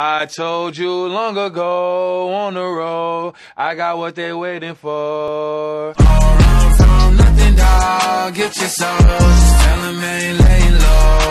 I told you long ago on the road, I got what they waiting for. All run from nothing, dog. Get your soul. Just tell 'em ain't laying low.